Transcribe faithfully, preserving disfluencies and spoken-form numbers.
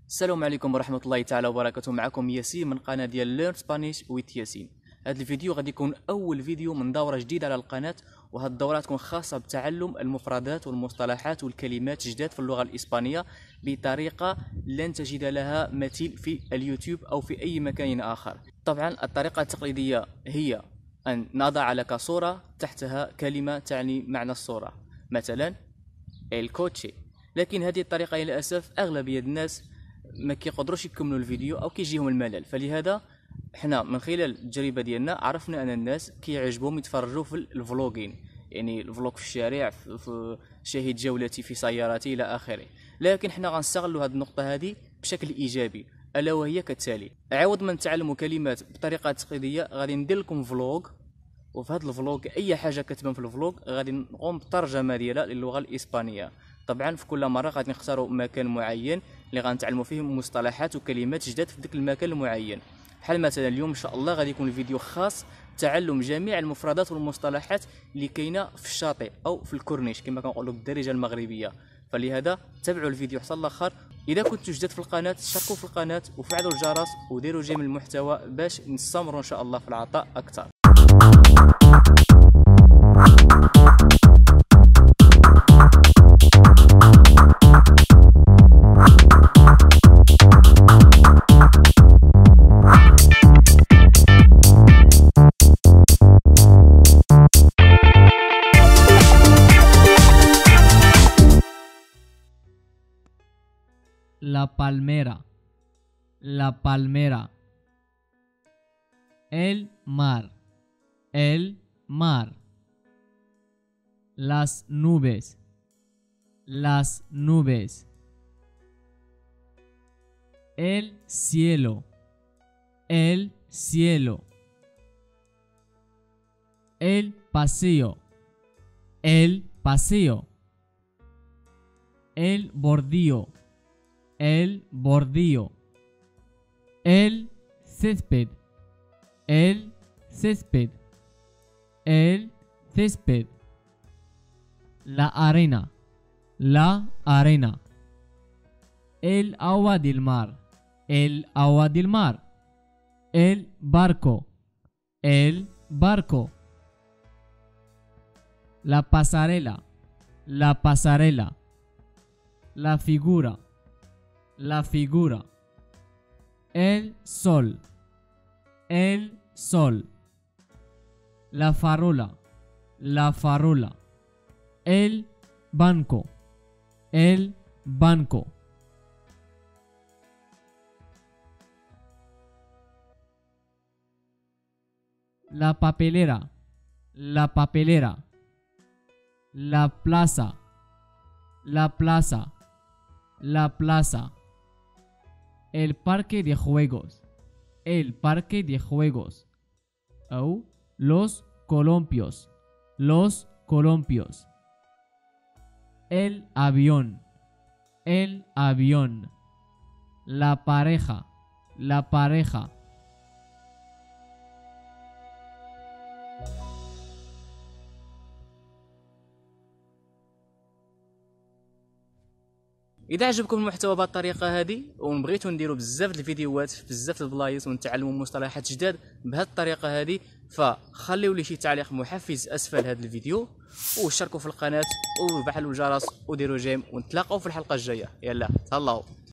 السلام عليكم ورحمة الله تعالى وبركاته. معكم ياسين من قناة ديال ليرن سبانيش ويت ياسين. هذا الفيديو غادي يكون أول فيديو من دورة جديدة على القناة، وهذه الدورة تكون خاصة بتعلم المفردات والمصطلحات والكلمات جداد في اللغة الإسبانية بطريقة لن تجد لها مثيل في اليوتيوب أو في أي مكان آخر. طبعا الطريقة التقليدية هي أن نضع لك صورة تحتها كلمة تعني معنى الصورة، مثلا الكوتشي. لكن هذه الطريقة للأسف أغلبية الناس ما كيقدروش يكملوا الفيديو او كيجيهم الملل، فلهذا حنا من خلال التجربه ديالنا عرفنا ان الناس كيعجبهم يتفرجوا في الفلوغين، يعني الفلوغ في الشارع، في شاهد جولتي في سيارتي الى اخره. لكن حنا غنستغلوا هذه النقطه هذه بشكل ايجابي، الا وهي كالتالي: عوض ما نتعلموا كلمات بطريقه تقليديه غادي ندير لكم فلوغ، وفي هذا الفلوغ اي حاجه كتبان في الفلوغ غادي نقوم بالترجمه ديالها للغه الاسبانيه. طبعا في كل مره غادي نختاروا مكان معين اللي غنتعلموا فيه مصطلحات وكلمات جداد في ذاك المكان المعين. بحال مثلا اليوم ان شاء الله غادي يكون الفيديو خاص تعلم جميع المفردات والمصطلحات اللي كاينه في الشاطئ او في الكورنيش كما كنقولوا بالدارجه المغربيه. فلهذا تابعوا الفيديو حتى الاخر. اذا كنتوا جداد في القناه اشتركوا في القناه وفعلوا الجرس وديروا جيم المحتوى باش نستمروا ان شاء الله في العطاء اكثر. La palmera, la palmera. El mar, el mar. Las nubes, las nubes. El cielo, el cielo. El paseo, el paseo. El bordillo, el bordillo. El césped, el césped. El césped. La arena, la arena. El agua del mar, el agua del mar. El barco, el barco. La pasarela, la pasarela. La figura, la figura. El sol, el sol. La farola, la farola. El banco, el banco. La papelera, la papelera. La plaza, la plaza. La plaza. El parque de juegos, el parque de juegos. O los columpios, los columpios. El avión, el avión. La pareja, la pareja. اذا عجبكم المحتوى بهذه الطريقه هذه ونبغيتوا نديروا بزاف الفيديوهات في بزاف البلايص ونتعلموا مصطلحات جداد بهذه الطريقه هذه، فخليوا لي شي تعليق محفز اسفل هذا الفيديو، واشتركوا في القناه وفعلوا الجرس وديروا جيم، ونتلاقاو في الحلقه الجايه. يلا تهلاو.